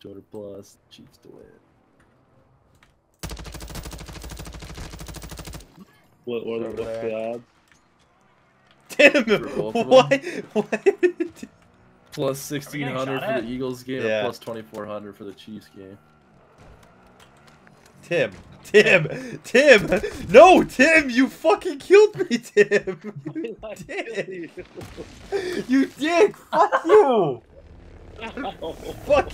200 plus. Chiefs to win. What's the odds? Tim, why? Plus 1600 for the Eagles game, Yeah. and plus 2400 for the Chiefs game. Tim! No, Tim! You fucking killed me, Tim! You did! You did! Fuck you! Fuck